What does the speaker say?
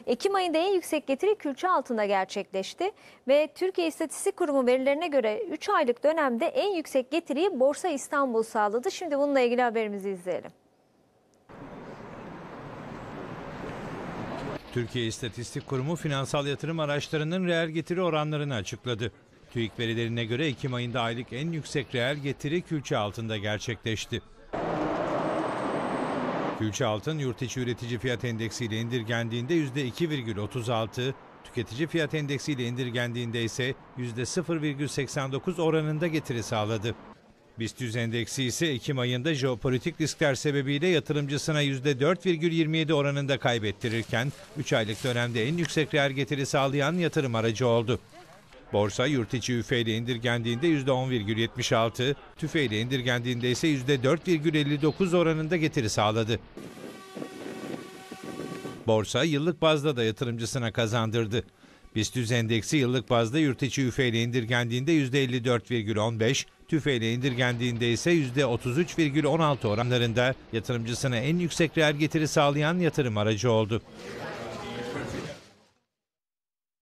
Ekim ayında en yüksek getiri külçe altında gerçekleşti ve Türkiye İstatistik Kurumu verilerine göre 3 aylık dönemde en yüksek getiriyi Borsa İstanbul sağladı. Şimdi bununla ilgili haberimizi izleyelim. Türkiye İstatistik Kurumu finansal yatırım araçlarının reel getiri oranlarını açıkladı. TÜİK verilerine göre Ekim ayında aylık en yüksek reel getiri külçe altında gerçekleşti. Külçe altın yurt içi üretici fiyat endeksiyle indirgendiğinde %2,36, tüketici fiyat endeksiyle indirgendiğinde ise %0,89 oranında getiri sağladı. BIST 100 endeksi ise Ekim ayında jeopolitik riskler sebebiyle yatırımcısına %4,27 oranında kaybettirirken 3 aylık dönemde en yüksek reel getiri sağlayan yatırım aracı oldu. Borsa yurt içi üfe ile indirgendiğinde %10,76, tüfe ile indirgendiğinde ise %4,59 oranında getiri sağladı. Borsa yıllık bazda da yatırımcısına kazandırdı. BIST 100 endeksi yıllık bazda yurt içi üfe ile indirgendiğinde %54,15, tüfe ile indirgendiğinde ise %33,16 oranlarında yatırımcısına en yüksek reel getiri sağlayan yatırım aracı oldu.